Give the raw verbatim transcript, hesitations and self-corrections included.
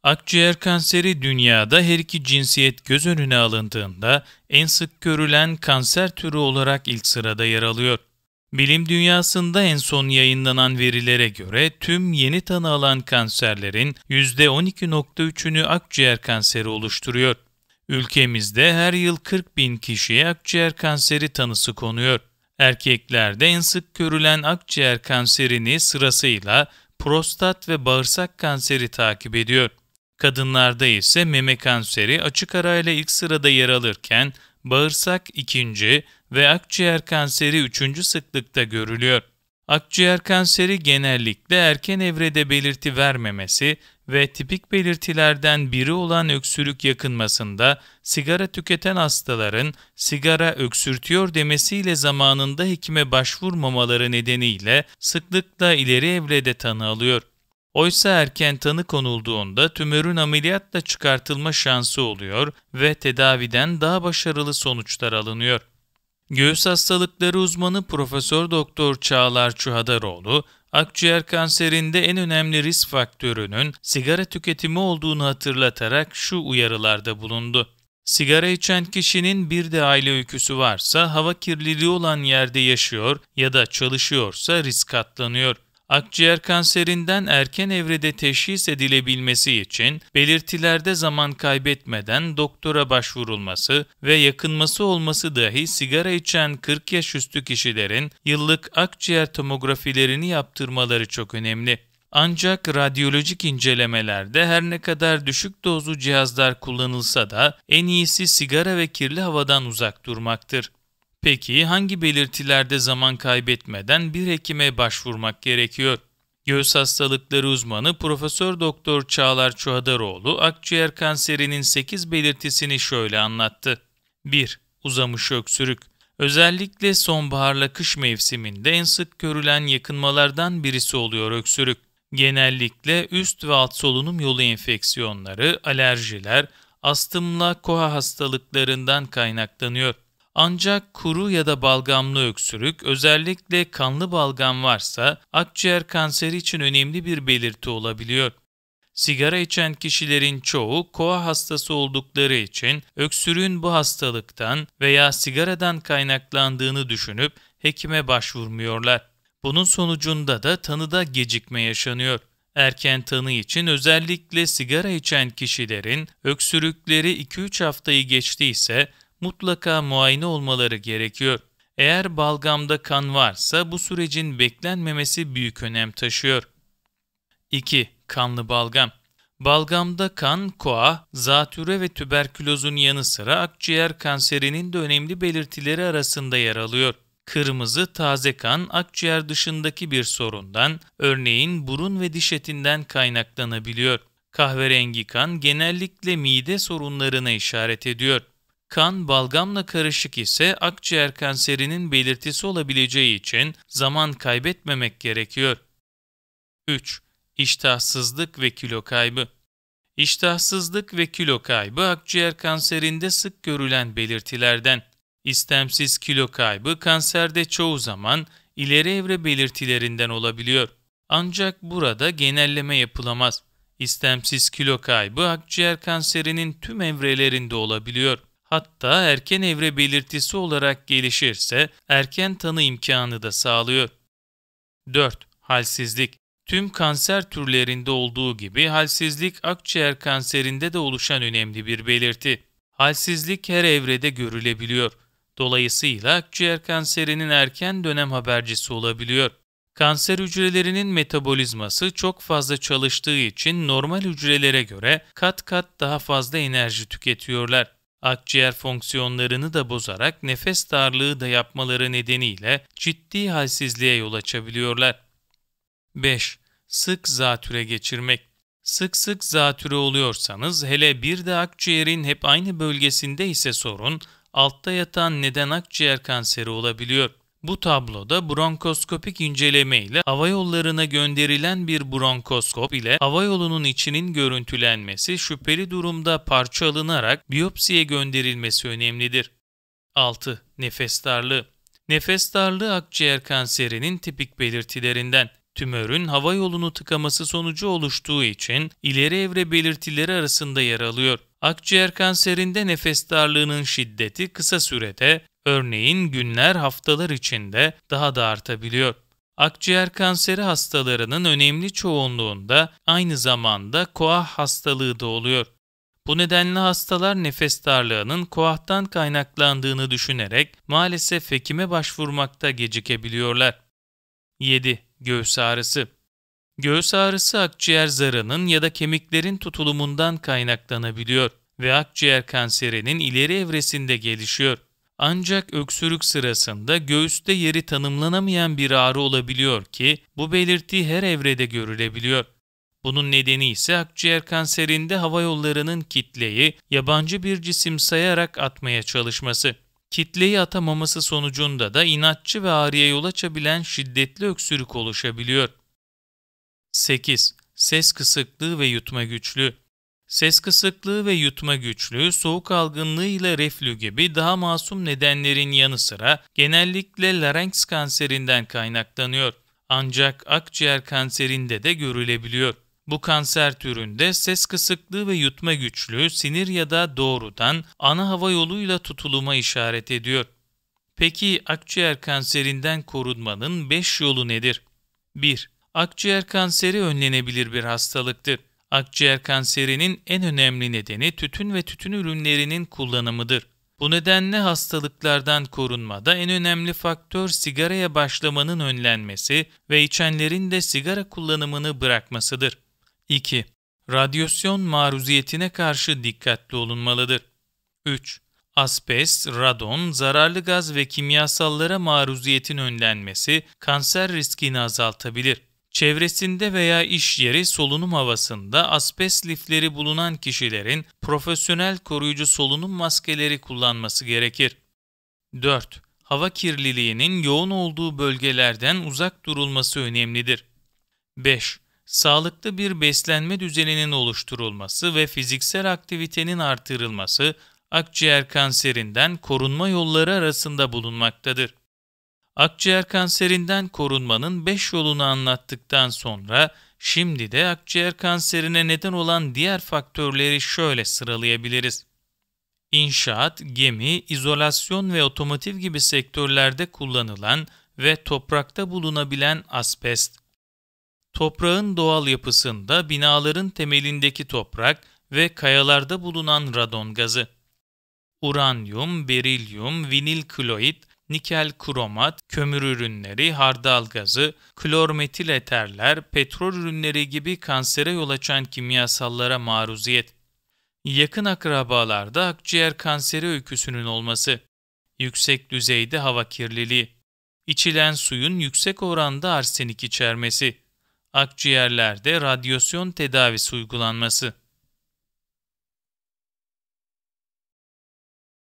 Akciğer kanseri dünyada her iki cinsiyet göz önüne alındığında en sık görülen kanser türü olarak ilk sırada yer alıyor. Bilim dünyasında en son yayınlanan verilere göre tüm yeni tanı alan kanserlerin yüzde on iki virgül üçünü akciğer kanseri oluşturuyor. Ülkemizde her yıl kırk bin kişiye akciğer kanseri tanısı konuyor. Erkeklerde en sık görülen akciğer kanserini sırasıyla prostat ve bağırsak kanseri takip ediyor. Kadınlarda ise meme kanseri açık arayla ilk sırada yer alırken bağırsak ikinci ve akciğer kanseri üçüncü sıklıkta görülüyor. Akciğer kanseri genellikle erken evrede belirti vermemesi ve tipik belirtilerden biri olan öksürük yakınmasında sigara tüketen hastaların sigara öksürtüyor demesiyle zamanında hekime başvurmamaları nedeniyle sıklıkla ileri evrede tanı alıyor. Oysa erken tanı konulduğunda tümörün ameliyatla çıkartılma şansı oluyor ve tedaviden daha başarılı sonuçlar alınıyor. Göğüs hastalıkları uzmanı Profesör Doktor Çağlar Çuhadaroğlu, akciğer kanserinde en önemli risk faktörünün sigara tüketimi olduğunu hatırlatarak şu uyarılarda bulundu. Sigara içen kişinin bir de aile öyküsü varsa, hava kirliliği olan yerde yaşıyor ya da çalışıyorsa risk katlanıyor. Akciğer kanserinden erken evrede teşhis edilebilmesi için belirtilerde zaman kaybetmeden doktora başvurulması ve yakınması olması dahi sigara içen kırk yaş üstü kişilerin yıllık akciğer tomografilerini yaptırmaları çok önemli. Ancak radyolojik incelemelerde her ne kadar düşük dozlu cihazlar kullanılsa da en iyisi sigara ve kirli havadan uzak durmaktır. Peki hangi belirtilerde zaman kaybetmeden bir hekime başvurmak gerekiyor? Göğüs hastalıkları uzmanı Profesör Doktor Çağlar Çuhadaroğlu akciğer kanserinin sekiz belirtisini şöyle anlattı. bir. Uzamış öksürük. Özellikle sonbaharla kış mevsiminde en sık görülen yakınmalardan birisi oluyor öksürük. Genellikle üst ve alt solunum yolu enfeksiyonları, alerjiler, astımla koa hastalıklarından kaynaklanıyor. Ancak kuru ya da balgamlı öksürük, özellikle kanlı balgam varsa akciğer kanseri için önemli bir belirti olabiliyor. Sigara içen kişilerin çoğu koa hastası oldukları için öksürüğün bu hastalıktan veya sigaradan kaynaklandığını düşünüp hekime başvurmuyorlar. Bunun sonucunda da tanıda gecikme yaşanıyor. Erken tanı için özellikle sigara içen kişilerin öksürükleri iki üç haftayı geçtiyse mutlaka muayene olmaları gerekiyor. Eğer balgamda kan varsa bu sürecin beklenmemesi büyük önem taşıyor. iki. Kanlı balgam. Balgamda kan, koa, zatüre ve tüberkülozun yanı sıra akciğer kanserinin de önemli belirtileri arasında yer alıyor. Kırmızı taze kan akciğer dışındaki bir sorundan, örneğin burun ve diş etinden kaynaklanabiliyor. Kahverengi kan genellikle mide sorunlarına işaret ediyor. Kan balgamla karışık ise akciğer kanserinin belirtisi olabileceği için zaman kaybetmemek gerekiyor. üç. İştahsızlık ve kilo kaybı. İştahsızlık ve kilo kaybı akciğer kanserinde sık görülen belirtilerden. İstemsiz kilo kaybı kanserde çoğu zaman ileri evre belirtilerinden olabiliyor. Ancak burada genelleme yapılamaz. İstemsiz kilo kaybı akciğer kanserinin tüm evrelerinde olabiliyor. Hatta erken evre belirtisi olarak gelişirse erken tanı imkanı da sağlıyor. dört. Halsizlik. Tüm kanser türlerinde olduğu gibi halsizlik akciğer kanserinde de oluşan önemli bir belirti. Halsizlik her evrede görülebiliyor. Dolayısıyla akciğer kanserinin erken dönem habercisi olabiliyor. Kanser hücrelerinin metabolizması çok fazla çalıştığı için normal hücrelere göre kat kat daha fazla enerji tüketiyorlar. Akciğer fonksiyonlarını da bozarak nefes darlığı da yapmaları nedeniyle ciddi halsizliğe yol açabiliyorlar. beş. Sık zatüre geçirmek. Sık sık zatüre oluyorsanız, hele bir de akciğerin hep aynı bölgesinde ise sorun, altta yatan neden akciğer kanseri olabiliyor. Bu tabloda bronkoskopik inceleme ile hava yollarına gönderilen bir bronkoskop ile hava yolunun içinin görüntülenmesi, şüpheli durumda parça alınarak biyopsiye gönderilmesi önemlidir. altı. Nefes darlığı. Nefes darlığı akciğer kanserinin tipik belirtilerinden. Tümörün hava yolunu tıkaması sonucu oluştuğu için ileri evre belirtileri arasında yer alıyor. Akciğer kanserinde nefes darlığının şiddeti kısa sürede, örneğin günler, haftalar içinde daha da artabiliyor. Akciğer kanseri hastalarının önemli çoğunluğunda aynı zamanda koah hastalığı da oluyor. Bu nedenle hastalar nefes darlığının koahtan kaynaklandığını düşünerek maalesef hekime başvurmakta gecikebiliyorlar. yedi. Göğüs ağrısı. Göğüs ağrısı akciğer zarının ya da kemiklerin tutulumundan kaynaklanabiliyor ve akciğer kanserinin ileri evresinde gelişiyor. Ancak öksürük sırasında göğüste yeri tanımlanamayan bir ağrı olabiliyor ki bu belirti her evrede görülebiliyor. Bunun nedeni ise akciğer kanserinde hava yollarının kitleyi yabancı bir cisim sayarak atmaya çalışması. Kitleyi atamaması sonucunda da inatçı ve ağrıya yol açabilen şiddetli öksürük oluşabiliyor. sekiz. Ses kısıklığı ve yutma güçlüğü. Ses kısıklığı ve yutma güçlüğü, soğuk algınlığı ile reflü gibi daha masum nedenlerin yanı sıra genellikle larynx kanserinden kaynaklanıyor. Ancak akciğer kanserinde de görülebiliyor. Bu kanser türünde ses kısıklığı ve yutma güçlüğü sinir ya da doğrudan ana hava yoluyla tutuluma işaret ediyor. Peki akciğer kanserinden korunmanın beş yolu nedir? bir. Akciğer kanseri önlenebilir bir hastalıktır. Akciğer kanserinin en önemli nedeni tütün ve tütün ürünlerinin kullanımıdır. Bu nedenle hastalıklardan korunmada en önemli faktör sigaraya başlamanın önlenmesi ve içenlerin de sigara kullanımını bırakmasıdır. iki. Radyasyon maruziyetine karşı dikkatli olunmalıdır. üç. Asbest, radon, zararlı gaz ve kimyasallara maruziyetin önlenmesi kanser riskini azaltabilir. Çevresinde veya iş yeri solunum havasında asbest lifleri bulunan kişilerin profesyonel koruyucu solunum maskeleri kullanması gerekir. dört. Hava kirliliğinin yoğun olduğu bölgelerden uzak durulması önemlidir. beş. Sağlıklı bir beslenme düzeninin oluşturulması ve fiziksel aktivitenin artırılması akciğer kanserinden korunma yolları arasında bulunmaktadır. Akciğer kanserinden korunmanın beş yolunu anlattıktan sonra şimdi de akciğer kanserine neden olan diğer faktörleri şöyle sıralayabiliriz. İnşaat, gemi, izolasyon ve otomotiv gibi sektörlerde kullanılan ve toprakta bulunabilen asbest. Toprağın doğal yapısında binaların temelindeki toprak ve kayalarda bulunan radon gazı. Uranyum, berilyum, vinil klorid, nikel kromat, kömür ürünleri, hardal gazı, klormetil eterler, petrol ürünleri gibi kansere yol açan kimyasallara maruziyet. Yakın akrabalarda akciğer kanseri öyküsünün olması. Yüksek düzeyde hava kirliliği. İçilen suyun yüksek oranda arsenik içermesi. Akciğerlerde radyasyon tedavisi uygulanması.